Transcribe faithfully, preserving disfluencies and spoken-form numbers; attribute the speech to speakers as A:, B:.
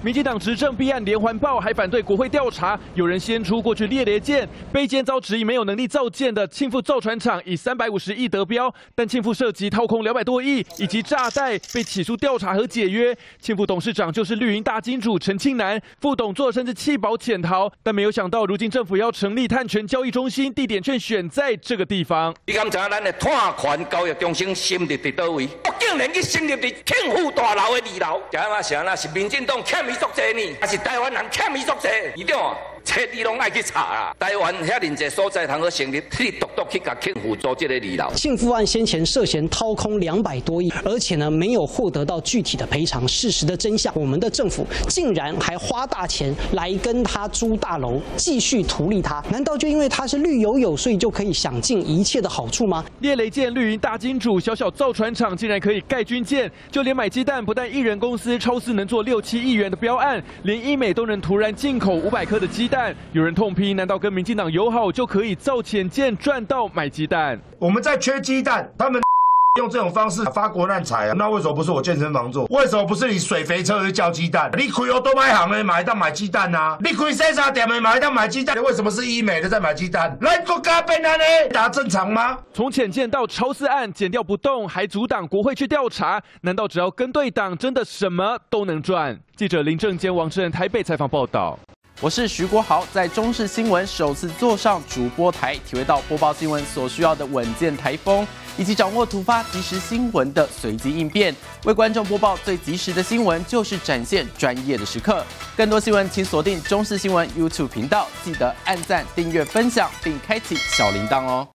A: 民进党执政弊案连环爆，还反对国会调查。有人先出过去列列舰，卑奸遭质疑没有能力造舰的庆富造船厂以三百五十亿得标，但庆富涉及掏空两百多亿，以及诈贷被起诉调查和解约。庆富董事长就是绿营大金主陈庆南，副董座甚至弃保潜逃，但没有想到如今政府要成立碳权交易中心，地点却选在这个地方。
B: 你敢知影咱的碳权交易中心成立伫倒位？我竟然去成立伫庆富大楼的二楼，这样啊，是安那是民进党欠伊足济呢，还是台湾人欠伊足济？伊长啊，彻底拢爱去查啦。台湾遐尼济所在通去成立，去独独去甲庆富做这个二楼。
C: 庆富案先前涉嫌掏空两百多亿，而且呢没有获得到具体的赔偿。事实的真相，我们的政府竟然还花大钱来跟他租大楼，继续图利他。难道就因为他是绿油油，所以就可以享尽一切的好处吗？
A: 列雷舰绿营大金主，小小造船厂竟然可以盖军舰，就连买鸡蛋，不但一人公司超市能做六七亿元的标案，连医美都能突然进口五百颗的鸡蛋。有人痛批，难道跟民进党友好就可以造潜舰赚到买鸡蛋？
D: 我们在缺鸡蛋，他们用这种方式发国难财啊！那为什么不是我健身房做？为什么不是你水肥车去叫鸡蛋？你开欧多买行的买当买鸡蛋啊？你开洗衫店的买当买鸡蛋？为什么是医美的在买鸡蛋？来国家变安尼，大家正常吗？
A: 从潜舰到超私案，检调不动，还阻挡国会去调查，难道只要跟对党，真的什么都能赚？记者林正坚、王志仁台北采访报道。
E: 我是徐国豪，在中视新闻首次坐上主播台，体会到播报新闻所需要的稳健台风，以及掌握突发即时新闻的随机应变。为观众播报最及时的新闻，就是展现专业的时刻。更多新闻，请锁定中视新闻 YouTube 频道，记得按赞、订阅、分享，并开启小铃铛哦。